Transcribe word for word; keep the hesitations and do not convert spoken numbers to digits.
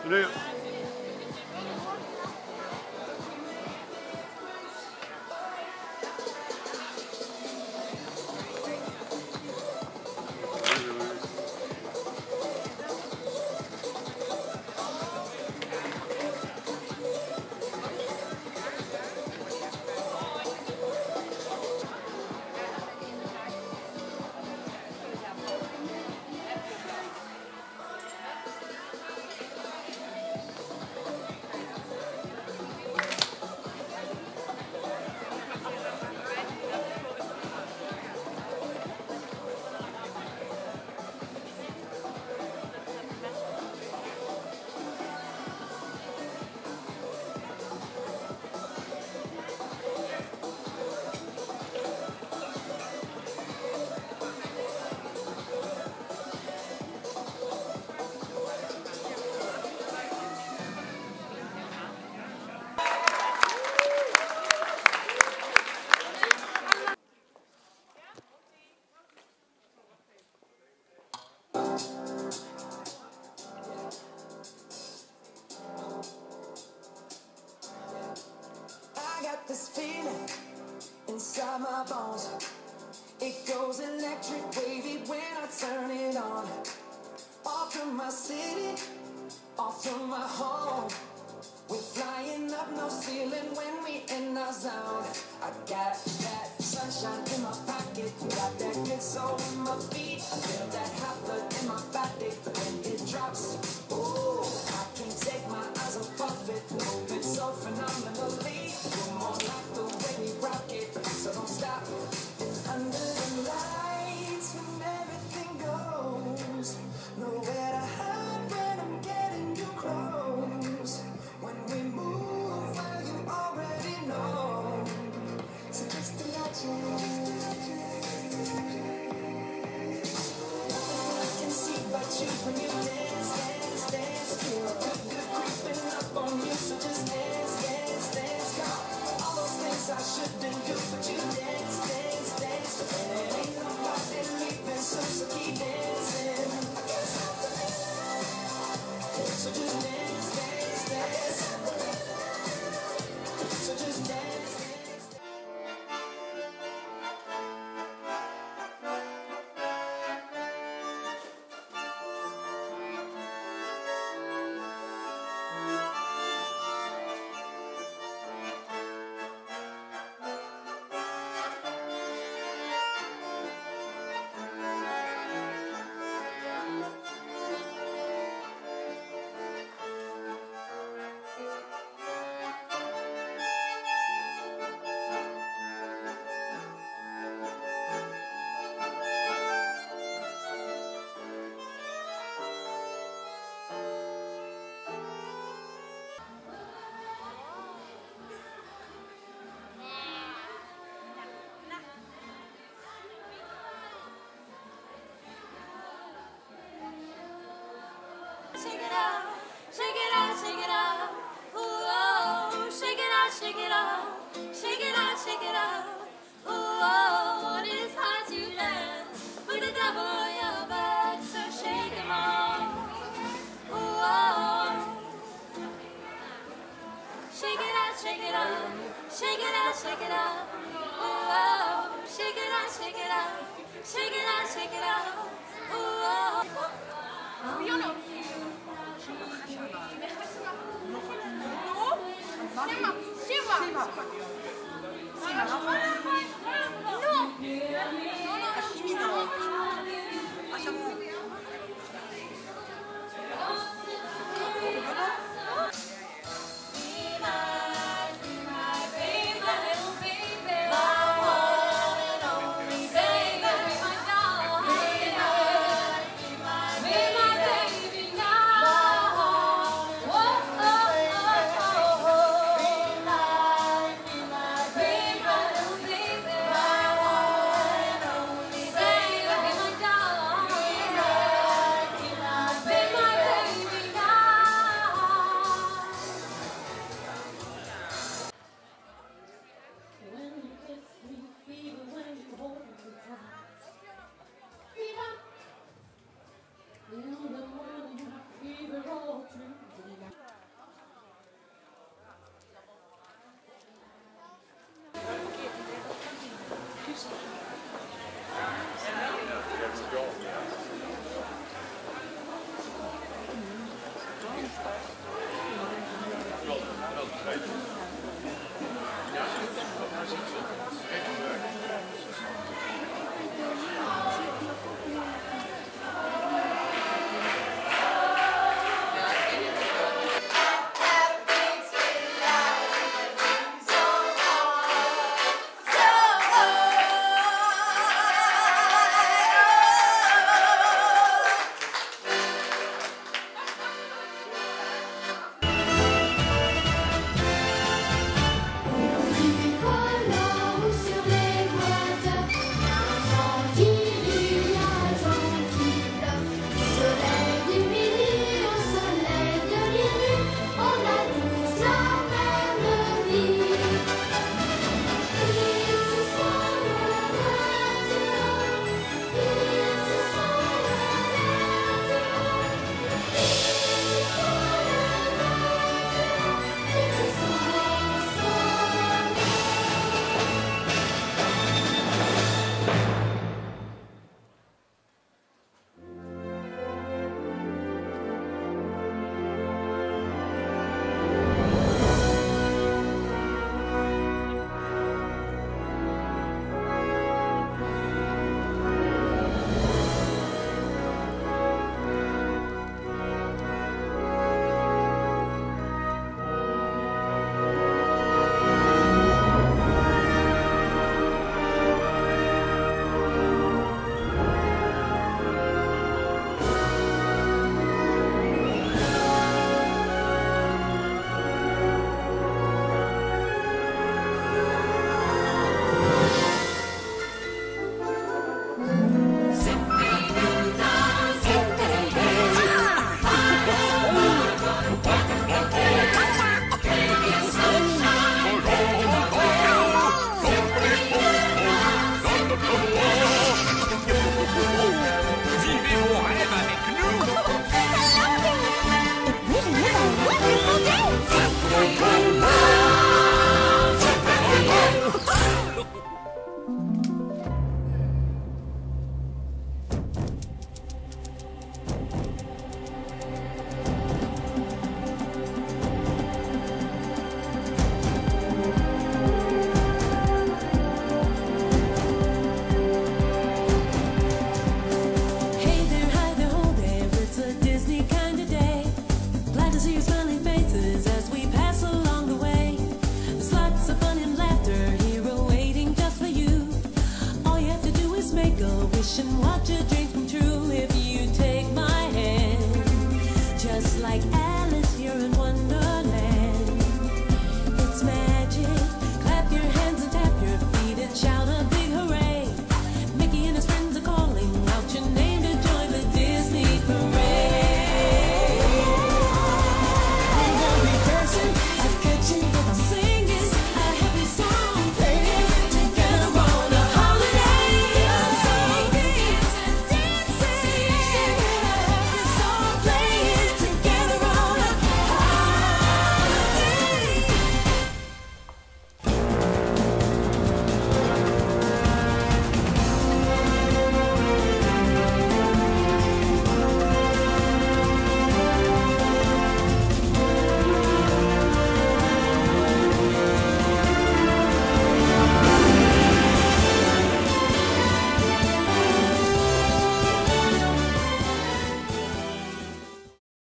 그래. This feeling inside my bones, it goes electric wavy when I turn it on. Off from my city, off from my home, we're flying up no ceiling when we in our zone. I got that sunshine in my pocket, got that good soul in my feet. I feel that hot blood in my body when it drops. Ooh, I can't take my eyes off of it, moving so phenomenally. You're more like the way we rock it, so don't stop. Under the lights when everything goes, nowhere to hide when I'm getting you close. When we move, well you already know. So just imagine, I can see but you when you dance, dance, dance. Feel good, good creeping up on you, so just dance, dance, dance. Come, all those things I shouldn't do, but you dance, dance, dance. And ain't nobody leaving, so, so keep dancing. I can't stop the dance, so just dance, dance, dance. So just dance, dance. Shake it out, shake it out, shake it out. Ooh, oh, shake it out, shake it out, shake it out, shake it out. Ooh, oh, it is hard to dance with the devil on your back, so shake him off. Ooh, oh, shake it out, shake it out, shake it out, shake it out. Ooh, oh, shake it out, shake it out, shake it out, shake it out. Ooh, oh. Siema! Siema!